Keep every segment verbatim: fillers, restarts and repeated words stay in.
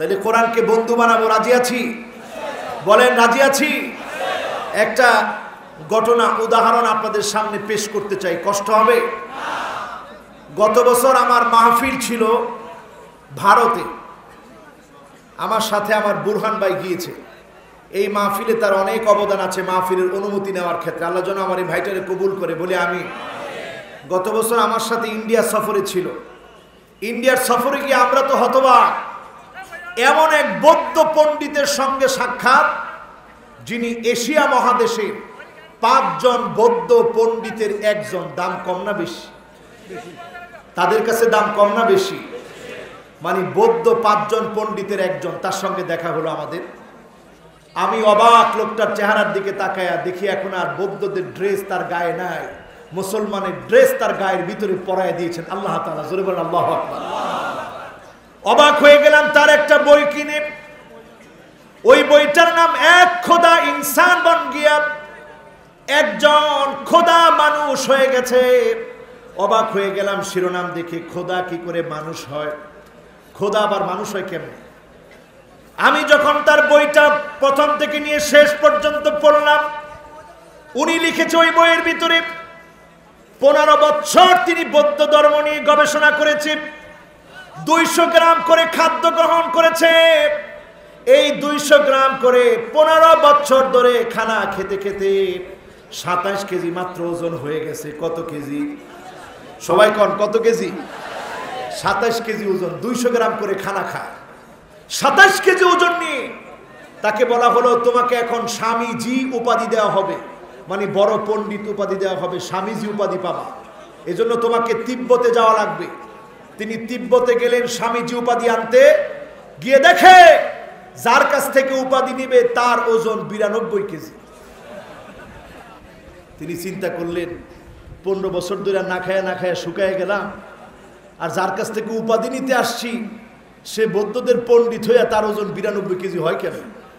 তাহলে কোরআনকে বন্ধু বানাবো, রাজি আছি? বলেন রাজি আছি? একটা ঘটনা উদাহরণ আপনাদের সামনে পেশ করতে চাই, কষ্ট হবে? গত বছর আমার মাহফিল ছিল ভারতে, আমার সাথে আমার বুরহান ভাই গিয়েছে। এই মাহফিলে তার অনেক অবদান আছে, মাহফিলের অনুমতি নেওয়ার ক্ষেত্রে। আল্লাহ যেন আমার এই ভাইটারে কবুল করে, বলে আমি। গত বছর আমার সাথে ইন্ডিয়া সফরে ছিল। ইন্ডিয়ার সফরে গিয়ে আমরা তো হতবাক, এমন এক বৌদ্ধ পণ্ডিতের সঙ্গে সাক্ষাৎ, যিনি এশিয়া মহাদেশের পাঁচজন বৌদ্ধ পণ্ডিতের একজন। দাম কম না বেশি? তাদের কাছে দাম কম না বেশি? মানে বৌদ্ধ পাঁচজন পণ্ডিতের একজন, তার সঙ্গে দেখা হলো আমাদের। আমি অবাক, লোকটার চেহারার দিকে তাকায়া দেখি এখন আর বৌদ্ধদের ড্রেস তার গায়ে নাই, মুসলমানের ড্রেস তার গায়ের ভিতরে পরায় দিয়েছেন আল্লাহ তাআলা। জোরে বলেন আল্লাহু আকবার। অবাক হয়ে গেলাম। তার একটা বই কিনে, ওই বইটার নাম এক খোদা ইনসান বন গিয়া, একজন খোদা মানুষ হয়ে গেছে। অবাক হয়ে গেলাম শিরোনাম দেখে, খোদা কি করে মানুষ হয়, খোদা আবার মানুষ হয় কেমনে? আমি যখন তার বইটা প্রথম থেকে নিয়ে শেষ পর্যন্ত পড়লাম, উনি লিখেছে ওই বইয়ের ভিতরে পনেরো বছর তিনি বৌদ্ধ ধর্ম নিয়ে গবেষণা করেছেন, দুইশো গ্রাম করে খাদ্য গ্রহণ করেছে। এই দুইশো গ্রাম করে পনেরো বছর ধরে খানা খেতে খেতে সাতাশ কেজি মাত্র ওজন হয়ে গেছে। কত কেজি? সবাই কন কত কেজি? সাতাশ কেজি ওজন, দুইশো গ্রাম করে খানা খায়, সাতাশ কেজি ওজন নিয়ে। তাকে বলা হলো তোমাকে এখন স্বামীজি উপাধি দেওয়া হবে, মানে বড় পণ্ডিত উপাধি দেওয়া হবে, স্বামীজি উপাধি পাবা, এজন্য তোমাকে তিব্বতে যাওয়া লাগবে। তিনি তিব্বতে গেলেন স্বামীজি উপাধি আনতে। গিয়ে দেখে যার কাছ থেকে উপাধি নিবে তার ওজন বিরানব্বই কেজি। তিনি চিন্তা করলেন, পনেরো বছর ধরে না খায়া না খায়া শুকায় গেলাম, আর যার কাছ থেকে উপাধি নিতে আসছি সে বৌদ্ধদের পণ্ডিত হইয়া তার ওজন বিরানব্বই কেজি হয় কেন?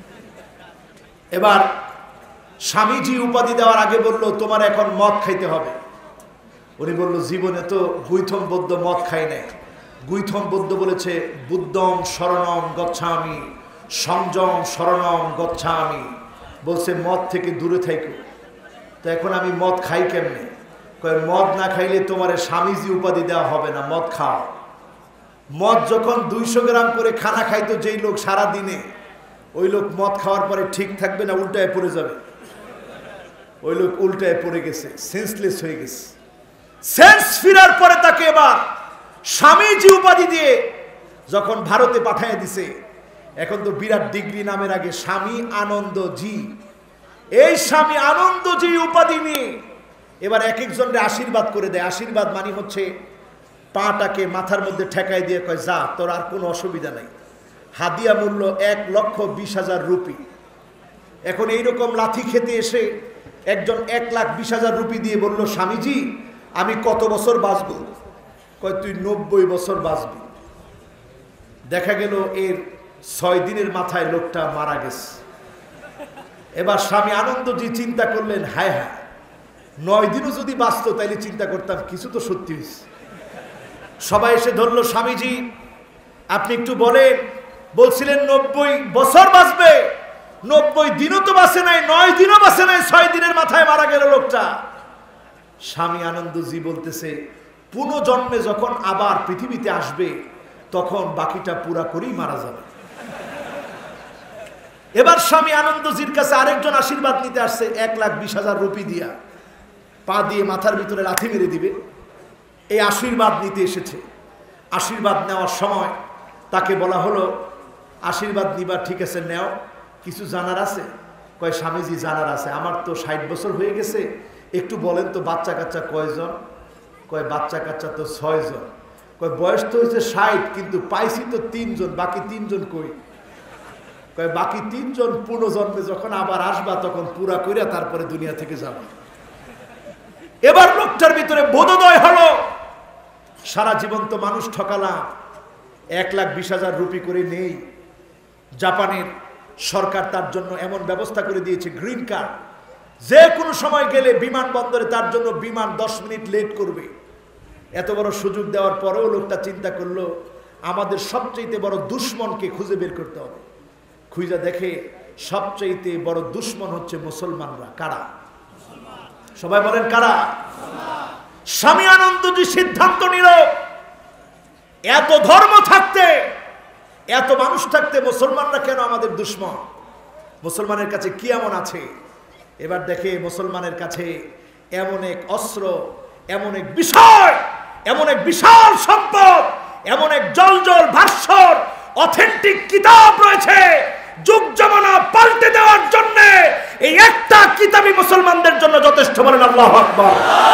এবার স্বামীজি উপাধি দেওয়ার আগে বলল তোমার এখন মদ খাইতে হবে। উনি বলল জীবনে তো গুইথম বৌদ্ধ মদ খাই নাই। গুইথম বৌদ্ধ বলেছে বুদ্ধম শরণম গচ্ছামি, সংযম শরণম গচ্ছামি, বলছে মদ থেকে দূরে থাকো। তো এখন আমি মদ খাই কেমনে? কয় মদ না খাইলে তোমার স্বামীজি উপাধি দেওয়া হবে না, মদ খাও। মদ যখন দুইশো গ্রাম করে খানা খাইতো যেই লোক সারা দিনে, ওই লোক মদ খাওয়ার পরে ঠিক থাকবে না, উল্টায় পড়ে যাবে। ওই লোক উল্টায় পড়ে গেছে, সেন্সলেস হয়ে গেছে। সেন্স ফিরার পরে তাকে এবার স্বামীজি উপাধি দিয়ে যখন ভারতে পাঠিয়ে দিছে, এখন তো বিরাট ডিগ্রি নামের আগে স্বামী আনন্দজি। এই স্বামী আনন্দজি উপাধি নিয়ে এবার এক একজনের আশীর্বাদ করে দেয়। আশীর্বাদ মানে হচ্ছে পাটাকে মাথার মধ্যে ঠেকাই দিয়ে কয় যা, তোর আর কোনো অসুবিধা নাই। হাদিয়া মূল্য এক লক্ষ বিশ হাজার রুপি। এখন এইরকম লাথি খেতে এসে একজন এক লাখ বিশ হাজার রুপি দিয়ে বলল স্বামীজি আমি কত বছর বাঁচব? কয় তুই নব্বই বছর বাঁচবি। দেখা গেল এর ছয় দিনের মাথায় লোকটা মারা গেছে। এবার স্বামী আনন্দজি চিন্তা করলেন, হায় হায়, নয় দিনও যদি বাঁচত তাইলে চিন্তা করতাম কিছু তো সত্যি হয়েছে। সবাই এসে ধরলো, স্বামীজি আপনি একটু বলেন, বলছিলেন নব্বই বছর বাঁচবে, নব্বই দিনও তো বাঁচে নাই, নয় দিনও বাঁচে নাই, ছয় দিনের মাথায় মারা গেল লোকটা। স্বামী আনন্দজি বলতেছে পুনর্জন্মে যখন আবার পৃথিবীতে আসবে তখন বাকিটা পুরা করেই মারা যাবে। এবার স্বামী আনন্দজির কাছে আরেকজন আশীর্বাদ নিতে আসছে এক লাখ বিশ হাজার রুপি দিয়া, পা দিয়ে মাথার ভিতরে লাথি মেরে দিবে। এই আশীর্বাদ নিতে এসেছে। আশীর্বাদ নেওয়ার সময় তাকে বলা হলো আশীর্বাদ নিবা, ঠিক আছে নেও, কিছু জানার আছে? কয় স্বামীজি জানার আছে, আমার তো ষাট বছর হয়ে গেছে, একটু বলেন তো বাচ্চা কাচ্চা কয়জন? কয় বাচ্চা কাচ্চা তো ছয় জন। কয় বয়স তো হয়েছে ষাট, কিন্তু পাইছি তো তিনজন, বাকি তিনজন কই? কয় বাকি তিনজন পুনর্জন্মে যখন আবার আসবা তখন পুরা কইরা তারপরে দুনিয়া থেকে যাবা। এবার লোকটার ভিতরে বোধোদয় হলো, সারা জীবন তো মানুষ ঠকালাম, এক লাখ বিশ হাজার রুপি করে নেই। জাপানের সরকার তার জন্য এমন ব্যবস্থা করে দিয়েছে, গ্রিন কার্ড, যে কোনো সময় গেলে বিমানবন্দরে তার জন্য বিমান দশ মিনিট লেট করবে। এত বড় সুযোগ দেওয়ার পরেও লোকটা চিন্তা করলো আমাদের সবচেয়ে বড় দুশমনকে খুঁজে বের করতে হবে। খুঁজে দেখে সবচেয়ে বড় দুশমন হচ্ছে মুসলমানরা। কারা? সবাই বলেন কারা? স্বামী আনন্দজি সিদ্ধান্ত নিল, এত ধর্ম থাকতে, এত মানুষ থাকতে মুসলমানরা কেন আমাদের দুশমন? মুসলমানের কাছে কি এমন আছে? এবার দেখে মুসলমানের কাছে এমন এক অস্ত্র, এমন এক বিষয়, এমন এক বিশাল সম্পদ, এমন এক জল জল ভাস্বর অথেন্টিক কিতাব রয়েছে যুগ জামানা পাল্টে দেওয়ার জন্য। এই একটা কিতাবই মুসলমানদের জন্য যথেষ্ট। বলেন আল্লাহু আকবার।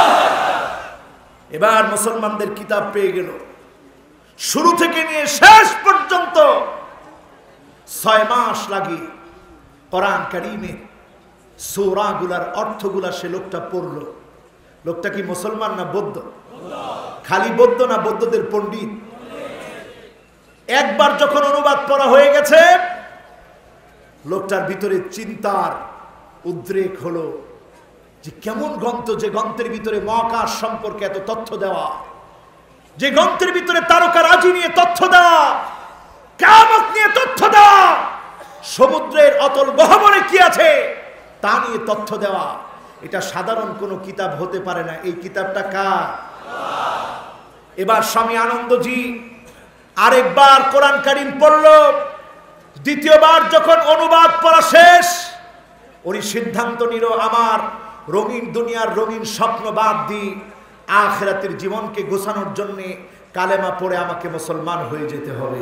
এবার মুসলমানদের কিতাব পেয়ে গেল, শুরু থেকে নিয়ে শেষ পর্যন্ত ছয় মাস লাগে কোরআন কারীমের সূরাগুলার অর্থগুলা সে লোকটা পড়ল। লোকটা কি মুসলমান না বৌদ্ধ? খালি বৌদ্ধ না বৌদ্ধদের পণ্ডিত? একবার যখন অনুবাদ পড়া হয়ে গেছে, লোকটার ভিতরে চিন্তার উদ্রেক হলো যে কেমন গ্রন্থ, যে গ্রন্থের ভিতরে মহাকাশ সম্পর্কে এত তথ্য দেওয়া, যে গ্রন্থের ভিতরে তারকারাজি নিয়ে তথ্য দেওয়া, কিয়ামত নিয়ে তথ্য দেওয়া, সমুদ্রের অতল গহ্বরে কি আছে তা নিয়ে তথ্য দেওয়া। এটা সাধারণ কোনো কিতাব হতে পারে না। এই কিতাবটা কার? এবার স্বামী আনন্দজি আরেকবার কোরআন কারীম পড়ল। দ্বিতীয়বার যখন অনুবাদ পড়া শেষ, উনি সিদ্ধান্ত নিল আমার রঙিন দুনিয়ার রঙিন স্বপ্ন বাদ দিয়ে আখিরাতের জীবনকে গোছানোর জন্য কালেমা পড়ে আমাকে মুসলমান হয়ে যেতে হবে।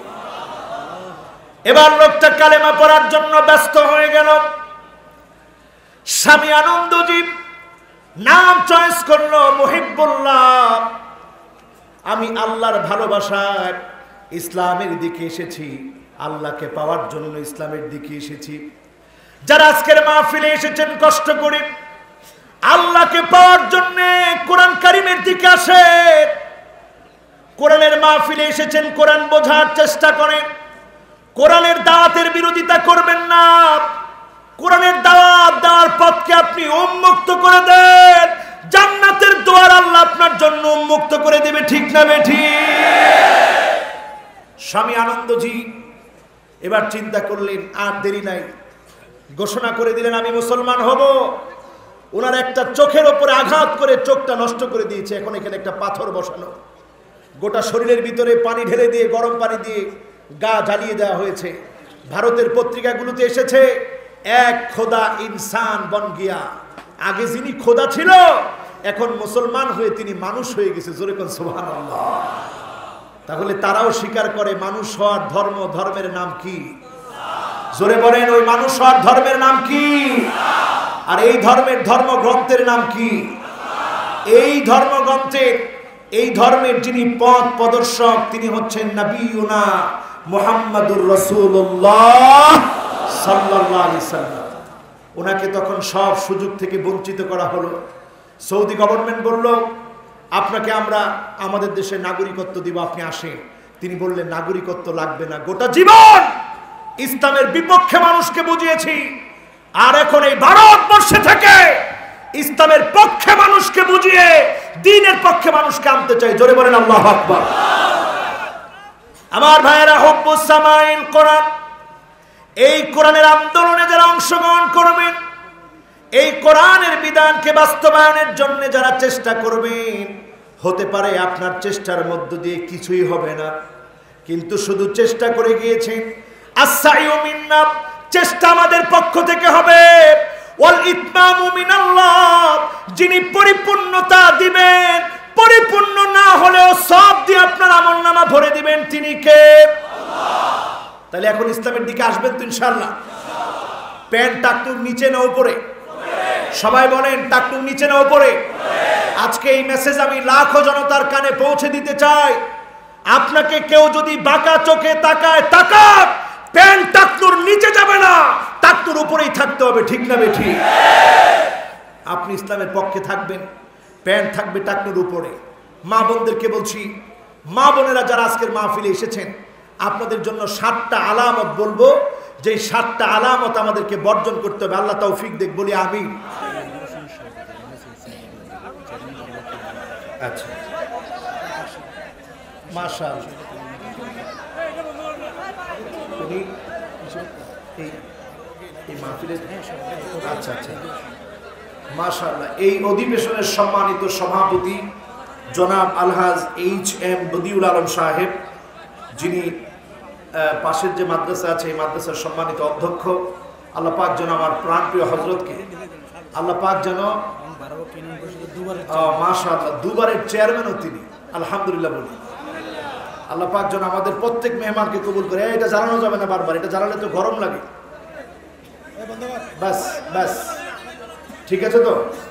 এবার লোকটা কালেমা পড়ার জন্য ব্যস্ত হয়ে গেল। স্বামী আনন্দজি নাম চয়েস করলো মুহিব্বুল্লাহ। আমি আল্লাহর ভালোবাসায় ইসলামের দিকে এসেছি, আল্লাহকে পাওয়ার জন্য ইসলামের দিকে এসেছি। যারা আজকের মাহফিলে এসেছেন কষ্ট করে আল্লাহকে পাওয়ার জন্য কোরআন কারীমের দিকে আসে, কোরআনের মাহফিলে এসেছেন, কোরআন বোঝার চেষ্টা করেন, কোরআনের দাওয়াতের বিরোধিতা করবেন না। কোরআনের দাওয়াত দেওয়ার পথকে আপনি উন্মুক্ত করে দেন, জান্নাতের দুয়ার আল্লাহ আপনার জন্য উন্মুক্ত করে দেবে। ঠিক না বেঠিক? স্বামী আনন্দজি এবার চিন্তা করলেন, আর দেরি নাই, ঘোষণা করে দিলেন আমি মুসলমান হব। ওনার একটা চোখের ওপরে আঘাত করে চোখটা নষ্ট করে দিয়েছে, এখন এখানে একটা পাথর বসানো, গোটা শরীরের ভিতরে পানি ঢেলে দিয়ে গরম পানি দিয়ে গা জ্বালিয়ে দেওয়া হয়েছে। ভারতের পত্রিকাগুলোতে এসেছে এক খোদা ইনসান বন গিয়া। আগে যিনি খোদা ছিল এখন মুসলমান হয়ে তিনি মানুষ হয়ে গেছে। জোরে কোন সুবহানাল্লাহ। তাহলে তারাও স্বীকার করে মানুষ হওয়ার ধর্ম, ধর্মের নাম কি? জোরে বলেন, ওই মানুষ হওয়ার ধর্মের নাম কি? আর এই ধর্মের ধর্মগ্রন্থের নাম কি? এই ধর্মগ্রন্থের, এই ধর্মের যিনি পথ প্রদর্শক তিনি হচ্ছেন নবিয়ুনা মুহাম্মাদুর রাসূলুল্লাহ সাল্লাল্লাহু আলাইহি সাল্লাম। ওনাকে তখন সব সুযোগ থেকে বঞ্চিত করা হলো। সৌদি গভর্নমেন্ট বলল আপনাকে আমরা আমাদের দেশে নাগরিকত্ব দিব, আপনি আসেন। তিনি বললেন নাগরিকত্ব লাগবে না, গোটা জীবন ইসলামের বিপক্ষে মানুষকে বুঝিয়েছি, আর এখন এই ভারতবর্ষে থেকে ইসলামের পক্ষে মানুষকে বুঝিয়ে দ্বীনের পক্ষে মানুষকে আনতে চাই। জোরে বলেন আল্লাহু আকবার। আমার ভাইয়েরা, হুব্বুস সামাইল কোরআন, এই কোরআনের আন্দোলনে যারা অংশগ্রহণ করবেন, এই কোরআনের বিধানকে বাস্তবায়নের জন্য যারা চেষ্টা করবেন, হতে পারে আপনার চেষ্টার মধ্য দিয়ে কিছুই হবে না, কিন্তু শুধু চেষ্টা করে গিয়েছেন। আস-সাইয়ু মিন্না, চেষ্টা আমাদের পক্ষ থেকে হবে। ওয়াল ইতমামু মিনাল্লাহ, যিনি পরিপূর্ণতা দিবেন, পরিপূর্ণ না হলেও সব দিয়ে আপনার আমলনামা ভরে দিবেন তিনি কে? আল্লাহ। তাহলে এখন ইসলামের দিকে আসবেন তো ইনশাআল্লাহ? প্যান্ট টাকটুর নিচে না উপরে? সবাই বলেন টাকটুর নিচে না উপরে? আজকে এই মেসেজ আমি লাখো জনতার কানে পৌঁছে দিতে চাই। আপনাকে কেউ যদি বাঁকা চোখে তাকায়, তাকাক, প্যান্ট টাকটুর নিচে যাবে না, টাকটুর উপরেই থাকতে হবে। ঠিক না বেঠিক? আপনি ইসলামের পক্ষে থাকবেন, প্যান্ট থাকবে টাকটুর উপরে। মা বোনদেরকে বলছি, মা বোনেরা যারা আজকের মাহফিলে এসেছেন, আপনাদের জন্য সাতটা আলামত বলবো, যে সাতটা আলামত আমাদেরকে বর্জন করতে হবে। আল্লাহ তৌফিক দেখ, বলি আমিন। আচ্ছা, মাশাআল্লাহ। উনি এই এই মাহফিলের আচ্ছা আচ্ছা মাশাআল্লাহ। এই অধিবেশনের সম্মানিত সভাপতি জনাব আলহাজ এইচ এম বদিউল আলম সাহেব, যিনি পাশের যে মাদ্রাসা আছে এই মাদ্রাসার সম্মানিত অধ্যক্ষ, আল্লাহ পাক যেন আমার প্রাণপ্রিয় হজরতকে আল্লাহ পাক যেন মাশাআল্লাহ দুবারের চেয়ারম্যানও তিনি, আলহামদুলিল্লাহ বলি। আল্লাহ পাক যেন আমাদের প্রত্যেক মেহমানকে কবুল করে। এটা জ্বালানো যাবে না বারবার, এটা জ্বালালে তো গরম লাগে। ব্যাস ব্যাস ঠিক আছে তো।